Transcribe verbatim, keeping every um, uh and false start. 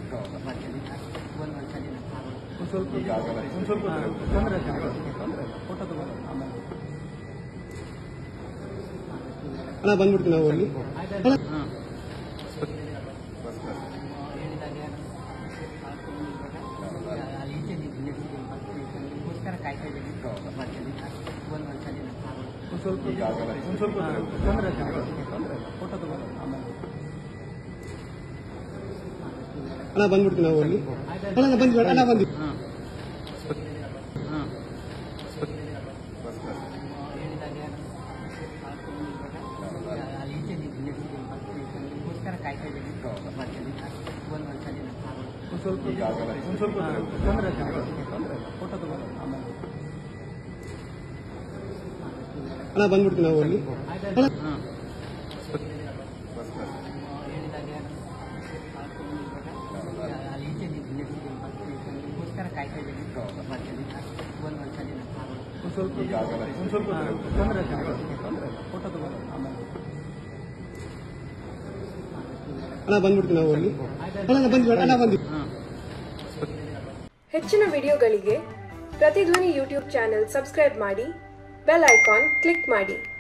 ಅಣ್ಣ ಬಂದ್ಬಿಡ್ತೀವಿ ನಾವು ಅಲ್ಲಿ ಅಣ್ಣ ಬಂದ್ಬಿಡ್ತೀವಿ ನಾವು ಅಲ್ಲಿ ಅಣ್ಣ ಬಂದ್ಬಿಡ ಅಣ್ಣ ಬಂದ್ವಿ ಅಣ್ಣ ಬಂದ್ಬಿಡ್ತೀವಿ ನಾವು ಅಲ್ಲಿ ಅಣ್ಣ ಬಂದ್ಬಿಡ್ತೀವಿ ನಾವು ಅಲ್ಲಿ ಅಣ್ಣ ಬಂದ್ಬಿಡ ಅಣ್ಣ ಬಂದ್ವಿ ಹೆಚ್ಚಿನ ವಿಡಿಯೋಗಳಿಗೆ ಪ್ರತಿಧ್ವನಿ ಯೂಟ್ಯೂಬ್ ಚಾನೆಲ್ ಸಬ್ಸ್ಕ್ರೈಬ್ ಮಾಡಿ, ಬೆಲ್ ಐಕಾನ್ ಕ್ಲಿಕ್ ಮಾಡಿ.